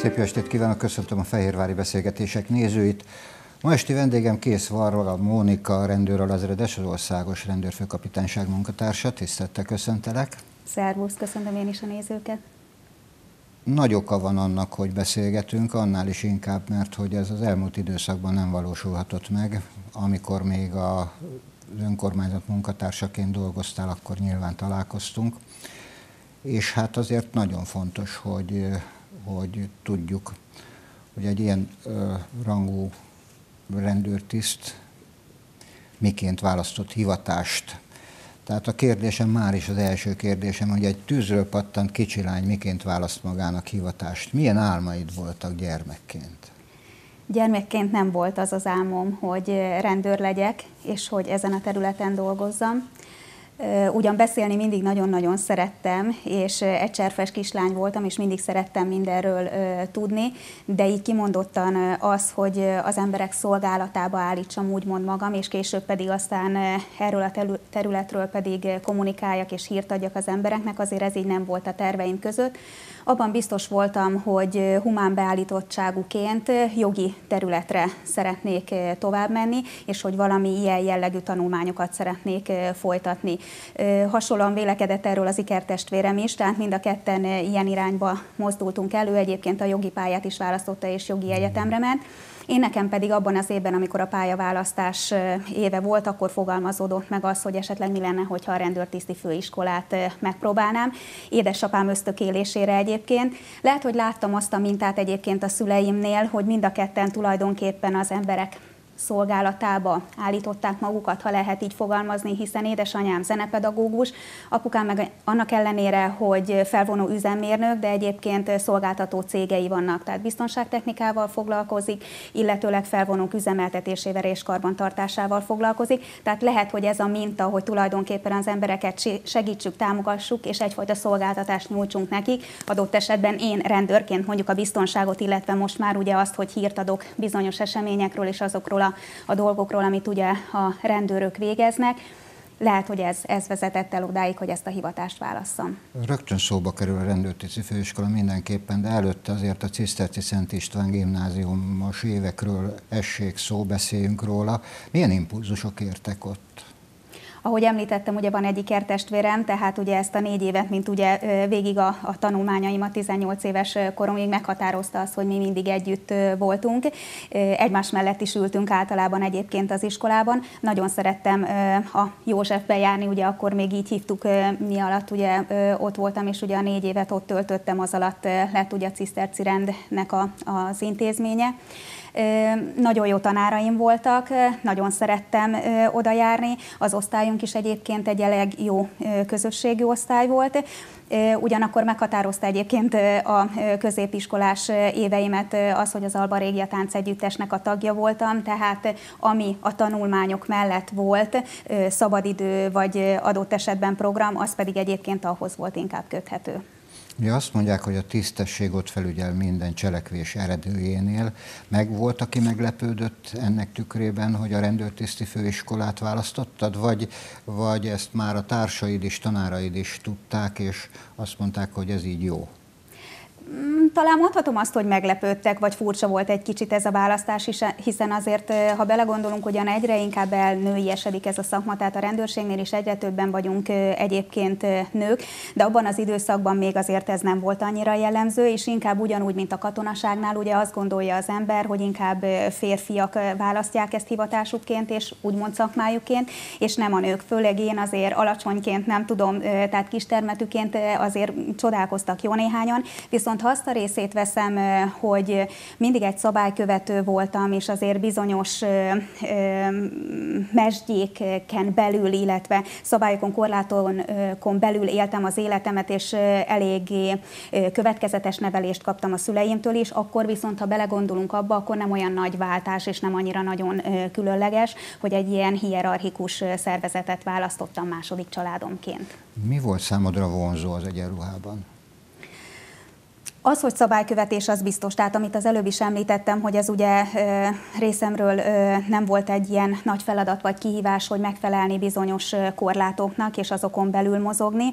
Szép jó estét kívánok, köszöntöm a Fehérvári Beszélgetések nézőit. Ma esti vendégem Kész Varga Mónika rendőralezredes, az Országos Rendőrfőkapitányság munkatársa. Tisztelettel köszöntelek. Szervusz, köszöntöm én is a nézőket. Nagy oka van annak, hogy beszélgetünk, annál is inkább, mert hogy ez az elmúlt időszakban nem valósulhatott meg. Amikor még az önkormányzat munkatársaként dolgoztál, akkor nyilván találkoztunk. És hát azért nagyon fontos, hogy tudjuk, hogy egy ilyen rangú rendőrtiszt miként választott hivatást. Tehát a kérdésem már is az első kérdésem, hogy egy tűzről pattant kicsi lány miként választ magának hivatást. Milyen álmaid voltak gyermekként? Gyermekként nem volt az az álmom, hogy rendőr legyek, és hogy ezen a területen dolgozzam. Ugyan beszélni mindig nagyon-nagyon szerettem, és egy cserfes kislány voltam, és mindig szerettem mindenről tudni, de így kimondottan az, hogy az emberek szolgálatába állítsam úgymond magam, és később pedig aztán erről a területről pedig kommunikáljak és hírt adjak az embereknek, azért ez így nem volt a terveim között. Abban biztos voltam, hogy humán beállítottságúként jogi területre szeretnék tovább menni, és hogy valami ilyen jellegű tanulmányokat szeretnék folytatni. Hasonlóan vélekedett erről az ikertestvérem is, tehát mind a ketten ilyen irányba mozdultunk elő, egyébként a jogi pályát is választotta és jogi egyetemre ment. Én nekem pedig abban az évben, amikor a pályaválasztás éve volt, akkor fogalmazódott meg az, hogy esetleg mi lenne, hogyha a rendőrtiszti főiskolát megpróbálnám. Édesapám ösztökélésére egyébként. Lehet, hogy láttam azt a mintát egyébként a szüleimnél, hogy mind a ketten tulajdonképpen az emberek szolgálatába állították magukat, ha lehet így fogalmazni, hiszen édesanyám zenepedagógus, apukám meg annak ellenére, hogy felvonó üzemmérnök, de egyébként szolgáltató cégei vannak, tehát biztonságtechnikával foglalkozik, illetőleg felvonók üzemeltetésével és karbantartásával foglalkozik, tehát lehet, hogy ez a minta, hogy tulajdonképpen az embereket segítsük, támogassuk, és egyfajta szolgáltatást nyújtsunk nekik, adott esetben én rendőrként mondjuk a biztonságot, illetve most már ugye azt, hogy hírt adok bizonyos eseményekről és azokról a dolgokról, amit ugye a rendőrök végeznek. Lehet, hogy ez vezetett el odáig, hogy ezt a hivatást válasszam. Rögtön szóba kerül a rendőrtiszi főiskola mindenképpen, de előtte azért a Ciszterci Szent István gimnáziumos évekről essék szó, beszéljünk róla. Milyen impulzusok értek ott? Ahogy említettem, ugye van egy ikertestvérem, tehát ugye ezt a 4 évet, mint ugye végig a tanulmányaimat 18 éves koromig meghatározta azt, hogy mi mindig együtt voltunk. Egymás mellett is ültünk általában egyébként az iskolában. Nagyon szerettem a Józsefbe járni, ugye akkor még így hívtuk, mi alatt ugye ott voltam, és ugye a 4 évet ott töltöttem, az alatt lett ugye a Ciszterci rendnek az intézménye. Nagyon jó tanáraim voltak, nagyon szerettem oda járni, az osztályunk is egyébként egy elég jó közösségi osztály volt. Ugyanakkor meghatározta egyébként a középiskolás éveimet az, hogy az Alba Régia Táncegyüttesnek a tagja voltam, tehát ami a tanulmányok mellett volt, szabadidő vagy adott esetben program, az pedig egyébként ahhoz volt inkább köthető. Ugye azt mondják, hogy a tisztesség ott felügyel minden cselekvés eredőjénél. Meg volt, aki meglepődött ennek tükrében, hogy a rendőrtiszti főiskolát választottad, vagy ezt már a társaid is, tanáraid is tudták, és azt mondták, hogy ez így jó? Talán mondhatom azt, hogy meglepődtek, vagy furcsa volt egy kicsit ez a választás is, hiszen azért, ha belegondolunk, ugyan egyre inkább elnőiesedik ez a szakma, tehát a rendőrségnél is egyre többen vagyunk egyébként nők, de abban az időszakban még azért ez nem volt annyira jellemző, és inkább ugyanúgy, mint a katonaságnál, ugye azt gondolja az ember, hogy inkább férfiak választják ezt hivatásukként, és úgymond szakmájukként, és nem a nők. Főleg én azért alacsonyként nem tudom, tehát kistermetűként azért csodálkoztak jó néhányan, viszont ha azt a részét veszem, hogy mindig egy szabálykövető voltam, és azért bizonyos mesdjéken belül, illetve szabályokon, korlátokon belül éltem az életemet, és eléggé következetes nevelést kaptam a szüleimtől is, akkor viszont, ha belegondolunk abba, akkor nem olyan nagy váltás, és nem annyira nagyon különleges, hogy egy ilyen hierarchikus szervezetet választottam második családomként. Mi volt számodra vonzó az egyenruhában? Az, hogy szabálykövetés, az biztos. Tehát amit az előbb is említettem, hogy ez ugye részemről nem volt egy ilyen nagy feladat vagy kihívás, hogy megfelelni bizonyos korlátoknak és azokon belül mozogni.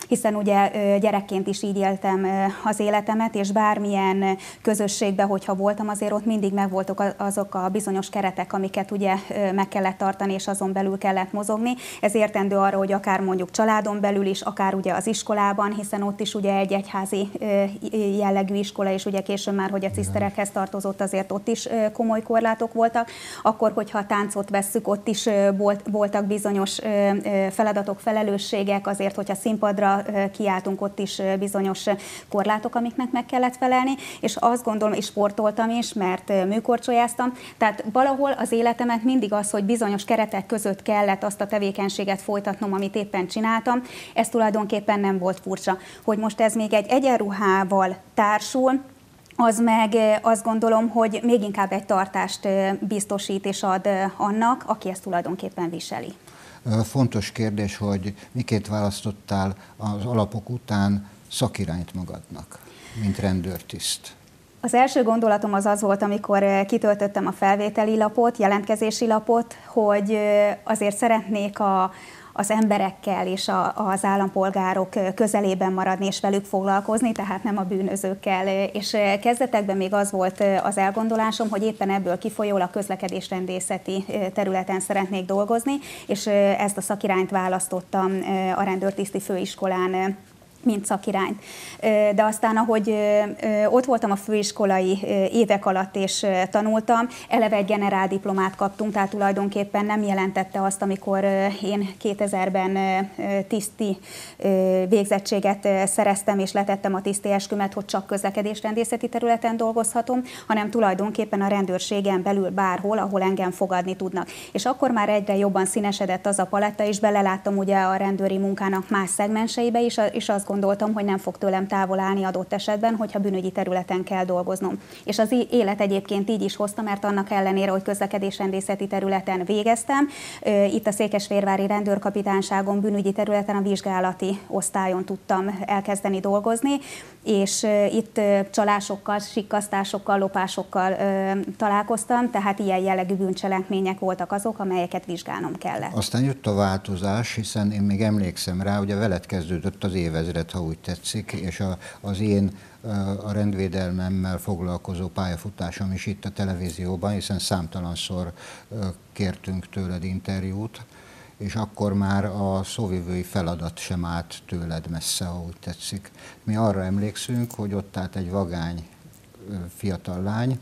hiszen ugye gyerekként is így éltem az életemet, és bármilyen közösségben, hogyha voltam, azért ott mindig megvoltak azok a bizonyos keretek, amiket ugye meg kellett tartani, és azon belül kellett mozogni. Ez értendő arra, hogy akár mondjuk családon belül is, akár ugye az iskolában, hiszen ott is ugye egy egyházi jellegű iskola, és ugye később már, hogy a ciszterekhez tartozott, azért ott is komoly korlátok voltak. Akkor, hogyha a táncot vesszük, ott is voltak bizonyos feladatok, felelősségek, azért, hogyha színpadra kiálltunk, ott is bizonyos korlátok, amiknek meg kellett felelni, és azt gondolom, és sportoltam is, mert műkorcsolyáztam, tehát valahol az életemet mindig az, hogy bizonyos keretek között kellett azt a tevékenységet folytatnom, amit éppen csináltam, ez tulajdonképpen nem volt furcsa. Hogy most ez még egy egyenruhával társul, az meg azt gondolom, hogy még inkább egy tartást biztosít és ad annak, aki ezt tulajdonképpen viseli. Fontos kérdés, hogy miként választottál az alapok után szakirányt magadnak, mint rendőrtiszt? Az első gondolatom az volt, amikor kitöltöttem a felvételi lapot, jelentkezési lapot, hogy azért szeretnék az emberekkel és az állampolgárok közelében maradni és velük foglalkozni, tehát nem a bűnözőkkel. És kezdetekben még az volt az elgondolásom, hogy éppen ebből kifolyólag a közlekedésrendészeti területen szeretnék dolgozni, és ezt a szakirányt választottam a rendőrtiszti főiskolán, mint szakirányt. De aztán, ahogy ott voltam a főiskolai évek alatt és tanultam, eleve egy generáldiplomát kaptunk, tehát tulajdonképpen nem jelentette azt, amikor én 2000-ben tiszti végzettséget szereztem és letettem a tiszti eskümet, hogy csak közlekedésrendészeti területen dolgozhatom, hanem tulajdonképpen a rendőrségen belül bárhol, ahol engem fogadni tudnak. És akkor már egyre jobban színesedett az a paletta, és beleláttam ugye a rendőri munkának más szegmenseibe is, és azt gondoltam, hogy nem fog tőlem távol állni adott esetben, hogyha bűnügyi területen kell dolgoznom. És az élet egyébként így is hozta, mert annak ellenére, hogy közlekedésrendészeti területen végeztem, itt a székesfehérvári rendőrkapitányságon bűnügyi területen a vizsgálati osztályon tudtam elkezdeni dolgozni, és itt csalásokkal, sikkasztásokkal, lopásokkal találkoztam, tehát ilyen jellegű bűncselekmények voltak azok, amelyeket vizsgálnom kellett. Aztán jött a változás, hiszen én még emlékszem rá, ugye veled kezdődött az évezred, ha úgy tetszik, és az én a rendvédelmemmel foglalkozó pályafutásom is itt a televízióban, hiszen számtalanszor kértünk tőled interjút, és akkor már a szóvivői feladat sem állt tőled messze, ha úgy tetszik. Mi arra emlékszünk, hogy ott állt egy vagány fiatal lány,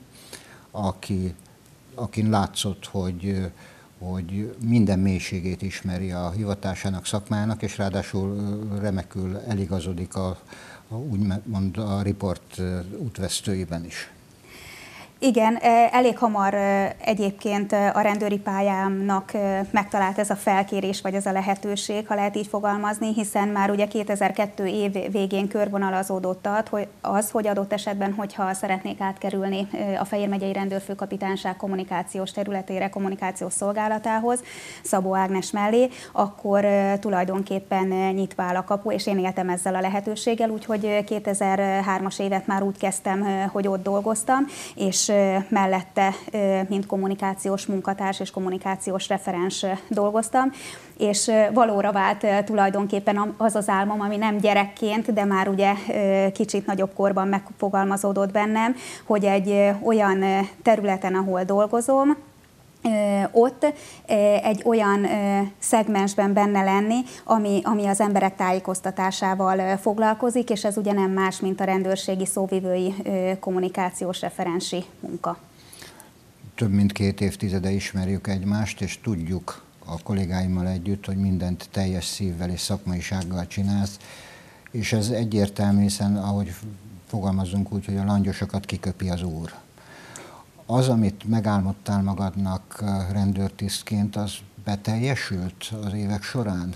akin látszott, hogy minden mélységét ismeri a hivatásának, szakmának, és ráadásul remekül eligazodik úgymond a riport útvesztőiben is. Igen, elég hamar egyébként a rendőri pályámnak megtalált ez a felkérés, vagy ez a lehetőség, ha lehet így fogalmazni, hiszen már ugye 2002 év végén körvonalazódott hogy adott esetben, hogyha szeretnék átkerülni a Fejér megyei rendőrfőkapitányság kommunikációs területére, kommunikációs szolgálatához, Szabó Ágnes mellé, akkor tulajdonképpen nyitva áll a kapu, és én éltem ezzel a lehetőséggel, úgyhogy 2003-as évet már úgy kezdtem, hogy ott dolgoztam, és mellette, mint kommunikációs munkatárs és kommunikációs referens dolgoztam, és valóra vált tulajdonképpen az az álmom, ami nem gyerekként, de már ugye kicsit nagyobb korban megfogalmazódott bennem, hogy egy olyan területen, ahol dolgozom, ott egy olyan szegmensben benne lenni, ami az emberek tájékoztatásával foglalkozik, és ez ugye nem más, mint a rendőrségi szóvivői kommunikációs referensi munka. Több mint 2 évtizede ismerjük egymást, és tudjuk a kollégáimmal együtt, hogy mindent teljes szívvel és szakmaisággal csinálsz, és ez egyértelmű, hiszen ahogy fogalmazunk úgy, hogy a langyosokat kiköpi az Úr. Az, amit megálmodtál magadnak rendőrtisztként, az beteljesült az évek során?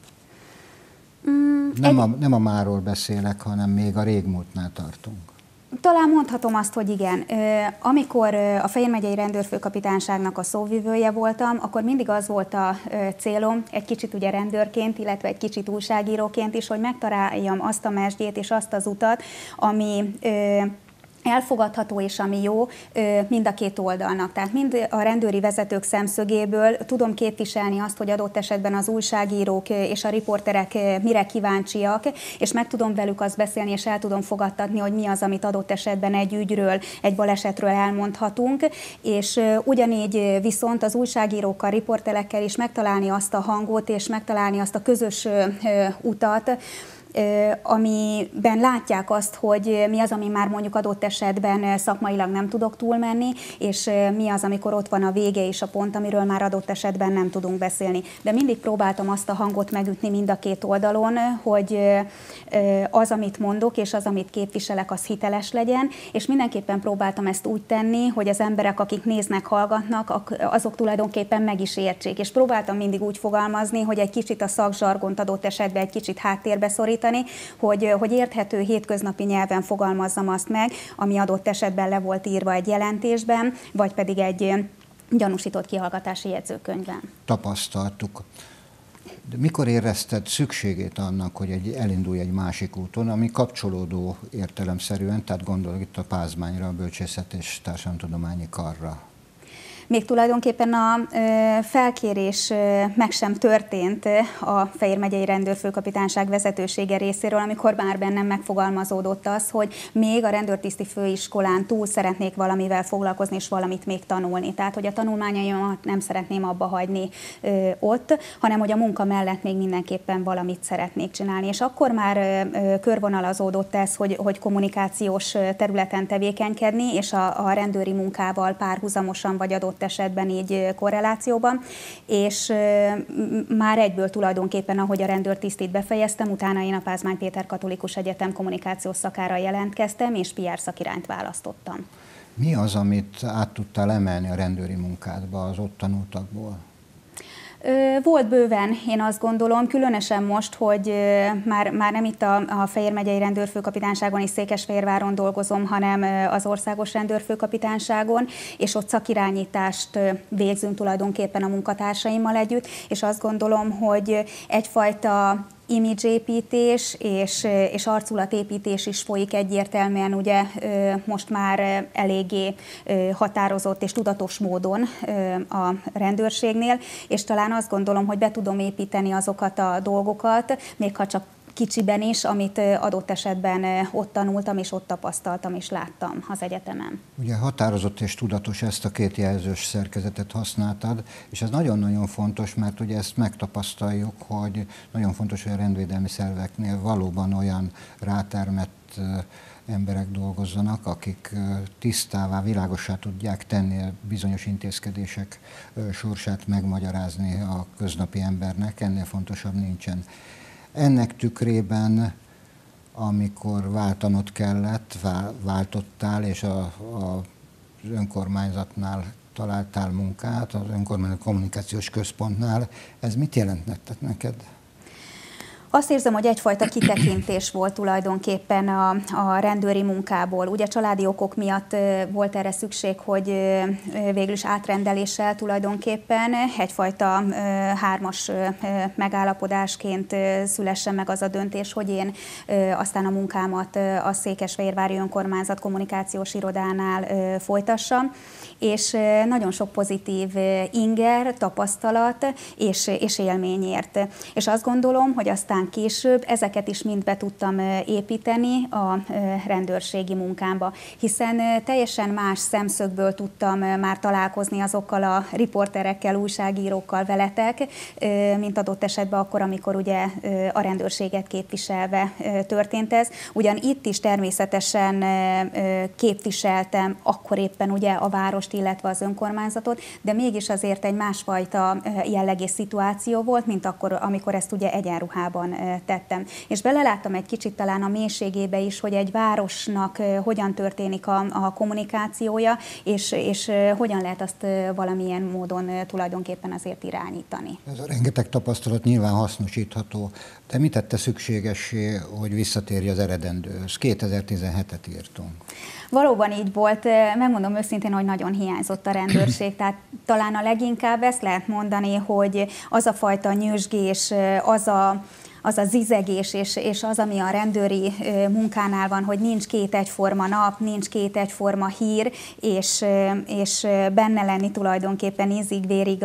Nem a máról beszélek, hanem még a régmúltnál tartunk. Talán mondhatom azt, hogy igen. Amikor a Fejér megyei rendőrfőkapitányságnak a szóvivője voltam, akkor mindig az volt a célom, egy kicsit ugye rendőrként, illetve egy kicsit újságíróként is, hogy megtaláljam azt a mesdjét és azt az utat, ami elfogadható és ami jó mind a két oldalnak. Tehát mind a rendőri vezetők szemszögéből tudom képviselni azt, hogy adott esetben az újságírók és a riporterek mire kíváncsiak, és meg tudom velük azt beszélni, és el tudom fogadtatni, hogy mi az, amit adott esetben egy ügyről, egy balesetről elmondhatunk, és ugyanígy viszont az újságírókkal, riporterekkel is megtalálni azt a hangot, és megtalálni azt a közös utat, amiben látják azt, hogy mi az, ami már mondjuk adott esetben szakmailag nem tudok túlmenni, és mi az, amikor ott van a vége és a pont, amiről már adott esetben nem tudunk beszélni. De mindig próbáltam azt a hangot megütni mind a két oldalon, hogy az, amit mondok, és az, amit képviselek, az hiteles legyen, és mindenképpen próbáltam ezt úgy tenni, hogy az emberek, akik néznek, hallgatnak, azok tulajdonképpen meg is értsék. És próbáltam mindig úgy fogalmazni, hogy egy kicsit a szakzsargont adott esetben egy kicsit háttérbe szorítani, hogy érthető hétköznapi nyelven fogalmazzam azt meg, ami adott esetben le volt írva egy jelentésben, vagy pedig egy gyanúsított kihallgatási jegyzőkönyvben. Tapasztaltuk. De mikor érezted szükségét annak, hogy elindulj egy másik úton, ami kapcsolódó értelemszerűen, tehát gondolok itt a Pázmányra, a Bölcsészet és Társadalomtudományi Karra? Még tulajdonképpen a felkérés meg sem történt a Fejér megyei rendőrfőkapitányság vezetősége részéről, amikor már bennem megfogalmazódott az, hogy még a rendőrtiszti főiskolán túl szeretnék valamivel foglalkozni, és valamit még tanulni. Tehát, hogy a tanulmányaimat nem szeretném abba hagyni ott, hanem hogy a munka mellett még mindenképpen valamit szeretnék csinálni. És akkor már körvonalazódott ez, hogy kommunikációs területen tevékenykedni, és a rendőri munkával párhuzamosan vagy adott esetben így korrelációban, és már egyből tulajdonképpen, ahogy a rendőrtisztit befejeztem, utána én a Pázmány Péter Katolikus Egyetem kommunikációs szakára jelentkeztem, és PR szakirányt választottam. Mi az, amit át tudtál emelni a rendőri munkádba az ott tanultakból? Volt bőven, én azt gondolom, különösen most, hogy már nem itt a Fejér megyei rendőrfőkapitányságon és Székesfehérváron dolgozom, hanem az országos rendőrfőkapitányságon, és ott szakirányítást végzünk tulajdonképpen a munkatársaimmal együtt, és azt gondolom, hogy egyfajta imidzsépítés és arculatépítés is folyik egyértelműen, ugye most már eléggé határozott és tudatos módon a rendőrségnél, és talán azt gondolom, hogy be tudom építeni azokat a dolgokat, még ha csak kicsiben is, amit adott esetben ott tanultam, és ott tapasztaltam, és láttam az egyetemen. Ugye határozott és tudatos, ezt a két jelzős szerkezetet használtad, és ez nagyon-nagyon fontos, mert ugye ezt megtapasztaljuk, hogy nagyon fontos, hogy a rendvédelmi szerveknél valóban olyan rátermett emberek dolgozzanak, akik tisztává, világossá tudják tenni a bizonyos intézkedések sorsát megmagyarázni a köznapi embernek, ennél fontosabb nincsen. Ennek tükrében, amikor váltanod kellett, váltottál, és az önkormányzatnál találtál munkát, az önkormányzat kommunikációs központnál, ez mit jelentett neked? Azt érzem, hogy egyfajta kitekintés volt tulajdonképpen a rendőri munkából. Ugye családi okok miatt volt erre szükség, hogy végül is átrendeléssel tulajdonképpen egyfajta hármas megállapodásként szülessen meg az a döntés, hogy én aztán a munkámat a Székesfehérvári Önkormányzat kommunikációs irodánál folytassam, és nagyon sok pozitív inger, tapasztalat és élményért. És azt gondolom, hogy aztán később ezeket is mind be tudtam építeni a rendőrségi munkámba, hiszen teljesen más szemszögből tudtam már találkozni azokkal a riporterekkel, újságírókkal, veletek, mint adott esetben akkor, amikor ugye a rendőrséget képviselve történt ez. Ugyan itt is természetesen képviseltem akkor éppen ugye a várost, illetve az önkormányzatot, de mégis azért egy másfajta jellegű szituáció volt, mint akkor, amikor ezt ugye egyenruhában tettem. És beleláttam egy kicsit talán a mélységébe is, hogy egy városnak hogyan történik a kommunikációja, és hogyan lehet azt valamilyen módon tulajdonképpen azért irányítani. Ez a rengeteg tapasztalat nyilván hasznosítható, de mit tette szükségessé, hogy visszatérj az eredendőhöz? 2017-et írtunk. Valóban így volt, megmondom őszintén, hogy nagyon hiányzott a rendőrség, tehát talán a leginkább ezt lehet mondani, hogy az a fajta nyüzsgés, az az a zizegés, és az, ami a rendőri munkánál van, hogy nincs két egyforma nap, nincs két egyforma hír, és benne lenni tulajdonképpen ízig-vérig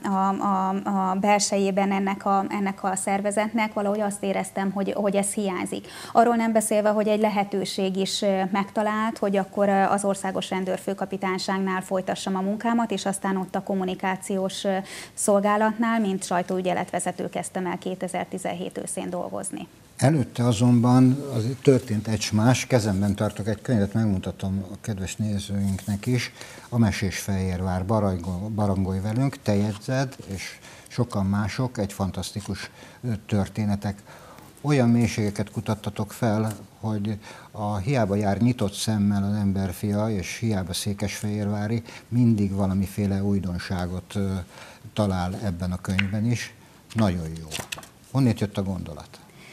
a belsejében ennek a szervezetnek, valahogy azt éreztem, hogy ez hiányzik. Arról nem beszélve, hogy egy lehetőség is megtalált, hogy akkor az Országos Rendőrfőkapitányságnál folytassam a munkámat, és aztán ott a kommunikációs szolgálatnál, mint sajtóügyeletvezető kezdtem el 2017 őszén dolgozni. Előtte azonban történt egy más, kezemben tartok egy könyvet, megmutatom a kedves nézőinknek is, A Mesés Fehérvár, Barangolj velünk, te jegyzed, és sokan mások, egy fantasztikus történetek. Olyan mélységeket kutattatok fel, hogy hiába jár nyitott szemmel az emberfia, és hiába székesfehérvári, mindig valamiféle újdonságot talál ebben a könyvben is. Nagyon jó. Honnét jött a gondolat?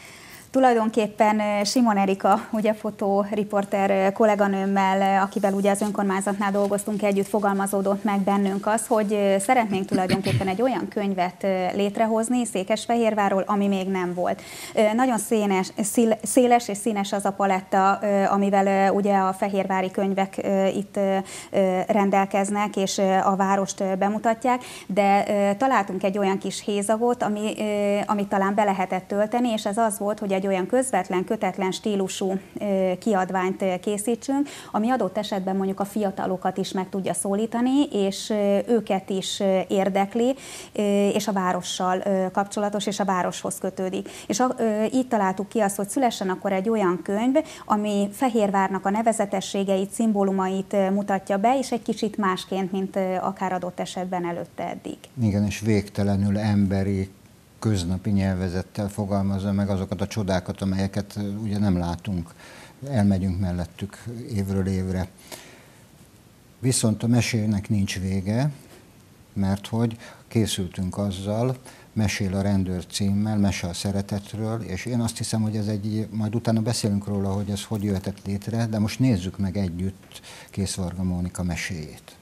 Tulajdonképpen Simon Erika, ugye fotóriporter kolléganőmmel, akivel ugye az önkormányzatnál dolgoztunk együtt, fogalmazódott meg bennünk az, hogy szeretnénk tulajdonképpen egy olyan könyvet létrehozni Székesfehérvárról, ami még nem volt. Nagyon széles és színes az a paletta, amivel ugye a fehérvári könyvek itt rendelkeznek, és a várost bemutatják, de találtunk egy olyan kis hézagot, amit talán be lehetett tölteni, és ez az volt, hogy egy olyan közvetlen, kötetlen stílusú kiadványt készítsünk, ami adott esetben mondjuk a fiatalokat is meg tudja szólítani, és őket is érdekli, és a várossal kapcsolatos, és a városhoz kötődik. És így találtuk ki azt, hogy szülessen akkor egy olyan könyv, ami Fehérvárnak a nevezetességeit, szimbólumait mutatja be, és egy kicsit másként, mint akár adott esetben előtte eddig. Igen, és végtelenül emberi, köznapi nyelvezettel fogalmazza meg azokat a csodákat, amelyeket ugye nem látunk, elmegyünk mellettük évről évre. Viszont a mesének nincs vége, mert hogy készültünk azzal, Mesél a rendőr címmel, Mese a szeretetről, és én azt hiszem, hogy ez majd utána beszélünk róla, hogy ez hogy jöhetett létre, de most nézzük meg együtt Készvarga Mónika meséjét.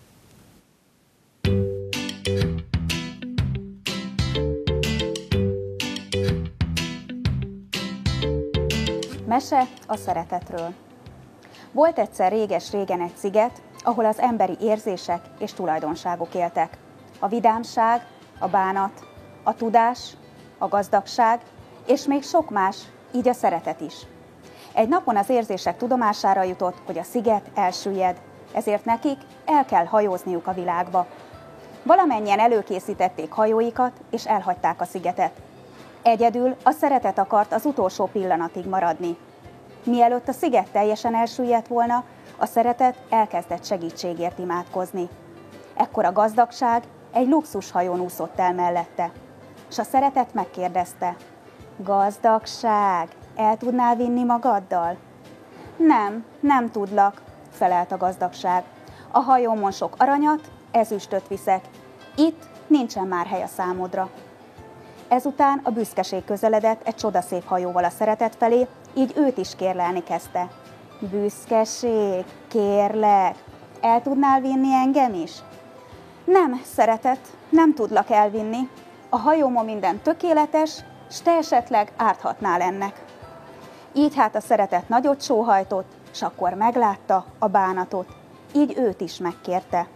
Mese a szeretetről. Volt egyszer réges-régen egy sziget, ahol az emberi érzések és tulajdonságok éltek. A vidámság, a bánat, a tudás, a gazdagság, és még sok más, így a szeretet is. Egy napon az érzések tudomására jutott, hogy a sziget elsüllyed, ezért nekik el kell hajózniuk a világba. Valamennyien előkészítették hajóikat, és elhagyták a szigetet. Egyedül a szeretet akart az utolsó pillanatig maradni. Mielőtt a sziget teljesen elsüllyedt volna, a szeretet elkezdett segítségért imádkozni. Ekkor a gazdagság egy luxushajón úszott el mellette, és a szeretet megkérdezte: gazdagság, el tudnál vinni magaddal? Nem tudlak, felelt a gazdagság. A hajómon sok aranyat, ezüstöt viszek. Itt nincsen már hely a számodra. Ezután a büszkeség közeledett egy csodaszép hajóval a szeretet felé, így őt is kérlelni kezdte. Büszkeség, kérlek, el tudnál vinni engem is? Nem, szeretet, nem tudlak elvinni. A hajómon minden tökéletes, s te esetleg árthatnál ennek. Így hát a szeretet nagyot sóhajtott, s akkor meglátta a bánatot, így őt is megkérte.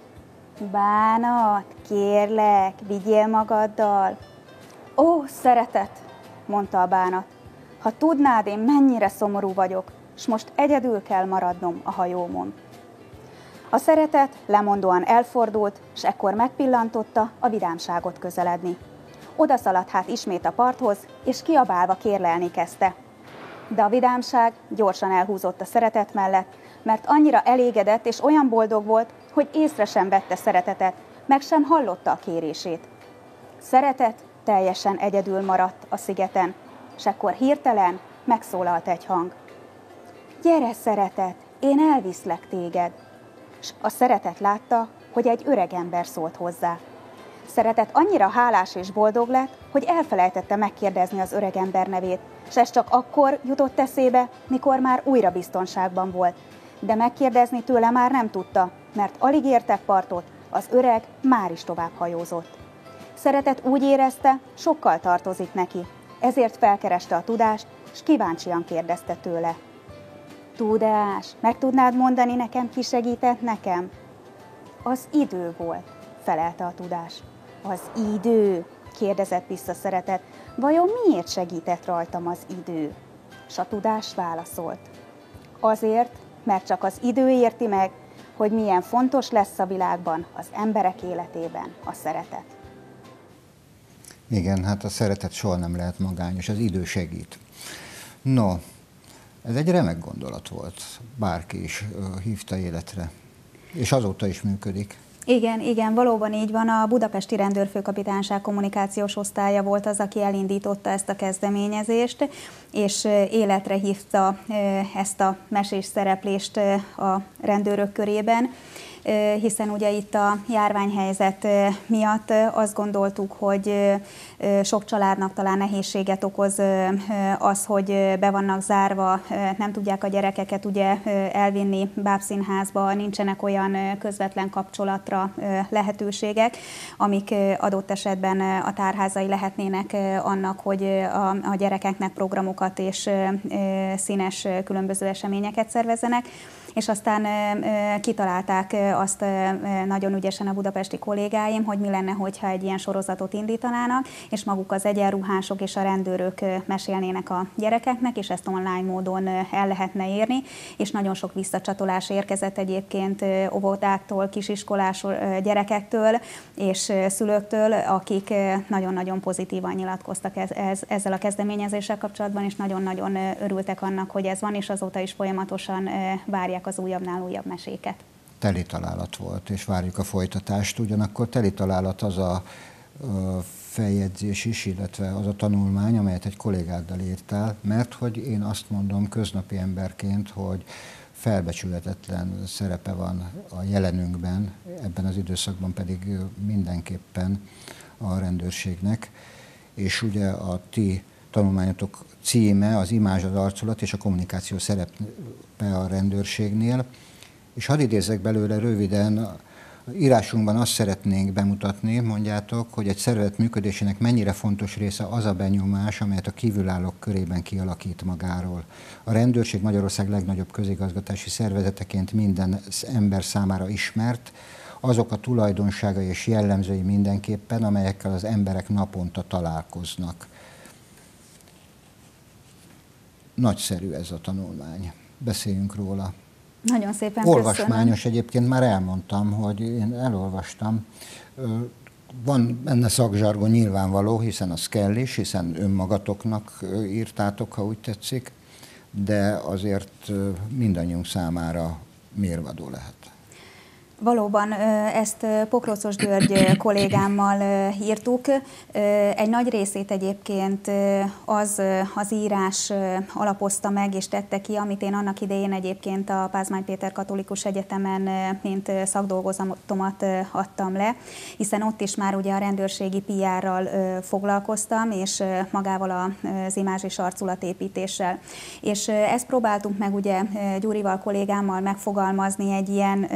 Bánat, kérlek, vigyél magaddal. Ó, szeretet, mondta a bánat, ha tudnád, én mennyire szomorú vagyok, s most egyedül kell maradnom a hajómon. A szeretet lemondóan elfordult, s ekkor megpillantotta a vidámságot közeledni. Odaszaladt hát ismét a parthoz, és kiabálva kérlelni kezdte. De a vidámság gyorsan elhúzott a szeretet mellett, mert annyira elégedett és olyan boldog volt, hogy észre sem vette szeretetet, meg sem hallotta a kérését. Szeretet teljesen egyedül maradt a szigeten, s ekkor hirtelen megszólalt egy hang. Gyere, szeretet, én elviszlek téged. S a szeretet látta, hogy egy öreg ember szólt hozzá. Szeretet annyira hálás és boldog lett, hogy elfelejtette megkérdezni az öreg ember nevét, s ez csak akkor jutott eszébe, mikor már újra biztonságban volt. De megkérdezni tőle már nem tudta, mert alig értek partot, az öreg már is tovább hajózott. Szeretet úgy érezte, sokkal tartozik neki, Ezért felkereste a Tudást, és kíváncsian kérdezte tőle. Tudás, meg tudnád mondani nekem, ki segített nekem? Az idő volt, felelte a Tudás. Az idő, kérdezett vissza Szeretet. Vajon miért segített rajtam az idő? S a Tudás válaszolt. Azért, mert csak az idő érti meg, hogy milyen fontos lesz a világban, az emberek életében a szeretet. Igen, hát a szeretet soha nem lehet magányos, az idő segít. No, ez egy remek gondolat volt, bárki is hívta életre, és azóta is működik. Igen, valóban így van. A Budapesti Rendőrfőkapitányság kommunikációs osztálya volt az, aki elindította ezt a kezdeményezést, és életre hívta ezt a mesés szereplést a rendőrök körében, hiszen ugye itt a járványhelyzet miatt azt gondoltuk, hogy sok családnak talán nehézséget okoz az, hogy be vannak zárva, nem tudják a gyerekeket ugye elvinni bábszínházba, nincsenek olyan közvetlen kapcsolatra lehetőségek, amik adott esetben a tárházai lehetnének annak, hogy a gyerekeknek programokat és színes különböző eseményeket szervezzenek. És aztán kitalálták azt nagyon ügyesen a budapesti kollégáim, hogy mi lenne, hogyha egy ilyen sorozatot indítanának, és maguk az egyenruhások és a rendőrök mesélnének a gyerekeknek, és ezt online módon el lehetne érni, és nagyon sok visszacsatolás érkezett egyébként óvodáktól, kisiskolás gyerekektől és szülőktől, akik nagyon-nagyon pozitívan nyilatkoztak ezzel a kezdeményezéssel kapcsolatban, és nagyon-nagyon örültek annak, hogy ez van, és azóta is folyamatosan várják az újabbnál újabb meséket. Teli találat volt, és várjuk a folytatást. Ugyanakkor teli találat az a feljegyzés is, illetve az a tanulmány, amelyet egy kollégáddal írtál, mert hogy én azt mondom köznapi emberként, hogy felbecsülhetetlen szerepe van a jelenünkben, ebben az időszakban pedig mindenképpen a rendőrségnek, és ugye a ti tanulmányotok címe az imázs, az arculat és a kommunikáció szerepe a rendőrségnél. És hadd idézzek belőle röviden, írásunkban azt szeretnénk bemutatni, mondjátok, hogy egy szervezet működésének mennyire fontos része az a benyomás, amelyet a kívülállók körében kialakít magáról. A rendőrség Magyarország legnagyobb közigazgatási szervezeteként minden ember számára ismert, azok a tulajdonságai és jellemzői mindenképpen, amelyekkel az emberek naponta találkoznak. Nagyszerű ez a tanulmány. Beszéljünk róla. Nagyon szépen Olvasmányos köszönöm. egyébként, már elmondtam, hogy én elolvastam. Van benne szakzsargon nyilvánvaló, hiszen az kell is, hiszen önmagatoknak írtátok, ha úgy tetszik, de azért mindannyiunk számára mérvadó lehet. Valóban ezt Pokróczos György kollégámmal írtuk. Egy nagy részét egyébként az írás alapozta meg és tette ki, amit én annak idején egyébként a Pázmány Péter Katolikus Egyetemen mint szakdolgozatomat adtam le, hiszen ott is már ugye a rendőrségi PR-ral foglalkoztam, és magával az imázs és arculatépítéssel. És ezt próbáltunk meg ugye Gyurival kollégámmal megfogalmazni egy ilyen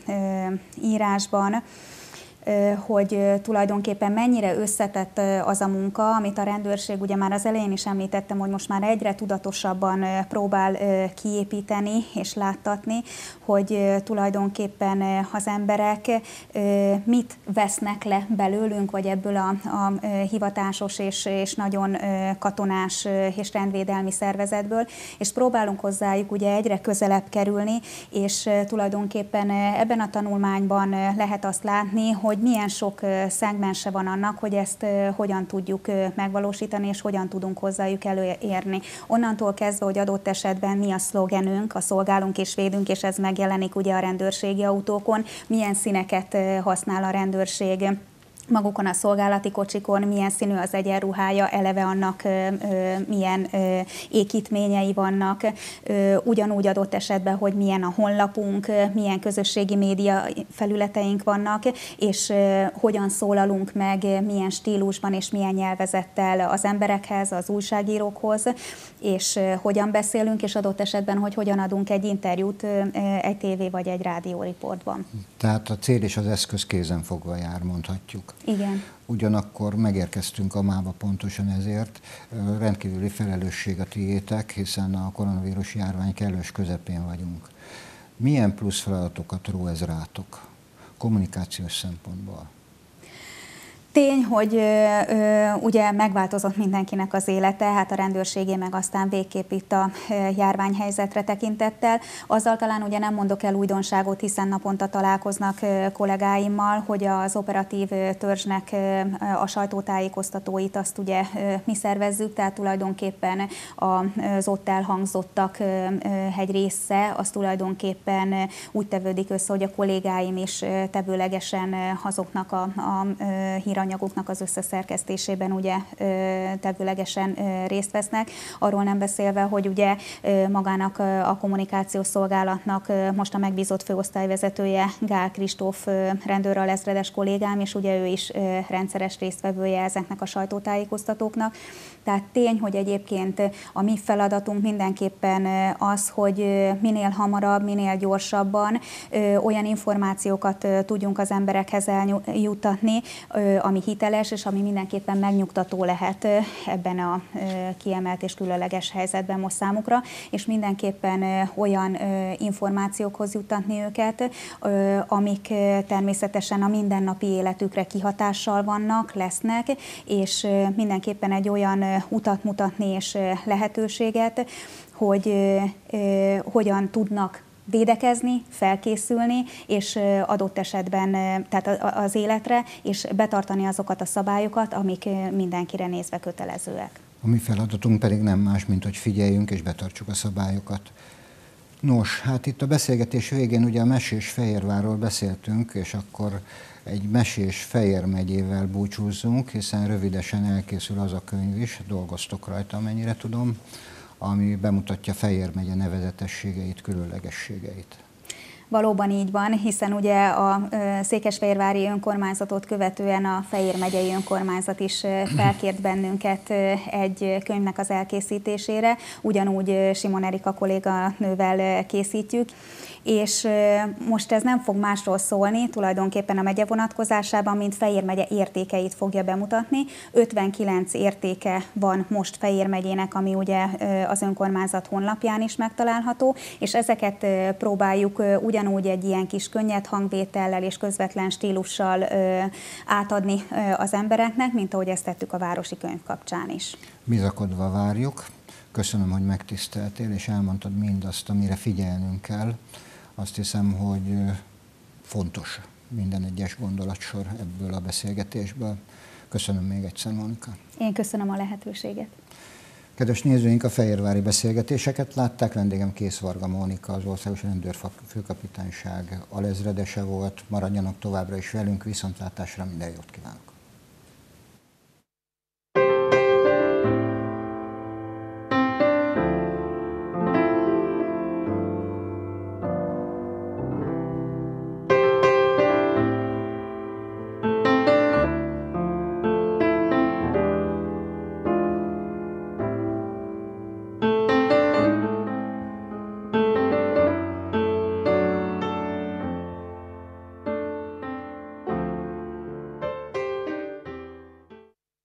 írásban, hogy tulajdonképpen mennyire összetett az a munka, amit a rendőrség, ugye már az elején is említettem, hogy most már egyre tudatosabban próbál kiépíteni és láttatni, hogy tulajdonképpen az emberek mit vesznek le belőlünk, vagy ebből a hivatásos és nagyon katonás és rendvédelmi szervezetből, és próbálunk hozzájuk ugye egyre közelebb kerülni, és tulajdonképpen ebben a tanulmányban lehet azt látni, hogy milyen sok szegmense van annak, hogy ezt hogyan tudjuk megvalósítani, és hogyan tudunk hozzájuk előérni. Onnantól kezdve, hogy adott esetben mi a szlogenünk, a szolgálunk és védünk, és ez megjelenik ugye a rendőrségi autókon, milyen színeket használ a rendőrség, magukon a szolgálati kocsikon, milyen színű az egyenruhája, eleve annak milyen ékítményei vannak, ugyanúgy adott esetben, hogy milyen a honlapunk, milyen közösségi média felületeink vannak, és hogyan szólalunk meg, milyen stílusban és milyen nyelvezettel az emberekhez, az újságírókhoz, és hogyan beszélünk, és adott esetben, hogy hogyan adunk egy interjút egy tévé vagy egy rádió riportban. Tehát a cél és az eszköz kézenfogva jár, mondhatjuk. Igen. Ugyanakkor megérkeztünk a mába pontosan ezért. Rendkívüli felelősség a tiétek, hiszen a koronavírus járvány kellős közepén vagyunk. Milyen plusz feladatokat ró ez rátok kommunikációs szempontból? Tény, hogy ugye megváltozott mindenkinek az élete, hát a rendőrségé meg aztán végképp itt a járványhelyzetre tekintettel. Azzal talán ugye nem mondok el újdonságot, hiszen naponta találkoznak kollégáimmal, hogy az operatív törzsnek a sajtótájékoztatóit azt ugye mi szervezzük, tehát tulajdonképpen az ott elhangzottak egy része, az tulajdonképpen úgy tevődik össze, hogy a kollégáim is tevőlegesen azoknak a híranyagoknak az összeszerkesztésében ugye tevőlegesen részt vesznek. Arról nem beszélve, hogy ugye magának a kommunikációs szolgálatnak most a megbízott főosztályvezetője Gál Kristóf rendőralezredes kollégám, és ugye ő is rendszeres résztvevője ezeknek a sajtótájékoztatóknak. Tehát tény, hogy egyébként a mi feladatunk mindenképpen az, hogy minél hamarabb, minél gyorsabban olyan információkat tudjunk az emberekhez eljuttatni, ami hiteles, és ami mindenképpen megnyugtató lehet ebben a kiemelt és különleges helyzetben most számukra, és mindenképpen olyan információkhoz juttatni őket, amik természetesen a mindennapi életükre kihatással vannak, lesznek, és mindenképpen egy olyan utat mutatni és lehetőséget, hogy hogyan tudnak védekezni, felkészülni, és adott esetben tehát az életre, és betartani azokat a szabályokat, amik mindenkire nézve kötelezőek. A mi feladatunk pedig nem más, mint hogy figyeljünk és betartsuk a szabályokat. Nos, hát itt a beszélgetés végén ugye a Messés-Fehérvárról beszéltünk, és akkor egy Messés-Fejér megyével búcsúzzunk, hiszen rövidesen elkészül az a könyv is, dolgoztok rajta, amennyire tudom, ami bemutatja Fejér megye nevezetességeit, különlegességeit. Valóban így van, hiszen ugye a székesfehérvári önkormányzatot követően a Fejér megyei önkormányzat is felkért bennünket egy könyvnek az elkészítésére, ugyanúgy Simon Erika kolléganővel készítjük. És most ez nem fog másról szólni, tulajdonképpen a megye vonatkozásában, mint Fejér megye értékeit fogja bemutatni. 59 értéke van most Fejér megyének, ami ugye az önkormányzat honlapján is megtalálható, és ezeket próbáljuk ugyanúgy egy ilyen kis könnyed hangvétellel és közvetlen stílussal átadni az embereknek, mint ahogy ezt tettük a városi könyv kapcsán is. Bizakodva várjuk. Köszönöm, hogy megtiszteltél, és elmondtad mindazt, amire figyelnünk kell. Azt hiszem, hogy fontos minden egyes gondolatsor ebből a beszélgetésből. Köszönöm még egyszer, Monika. Én köszönöm a lehetőséget. Kedves nézőink, a fehérvári beszélgetéseket látták. Vendégem Kész Varga Mónika, az Országos Rendőrfőkapitányság alezredese volt. Maradjanak továbbra is velünk, viszontlátásra, minden jót kívánok!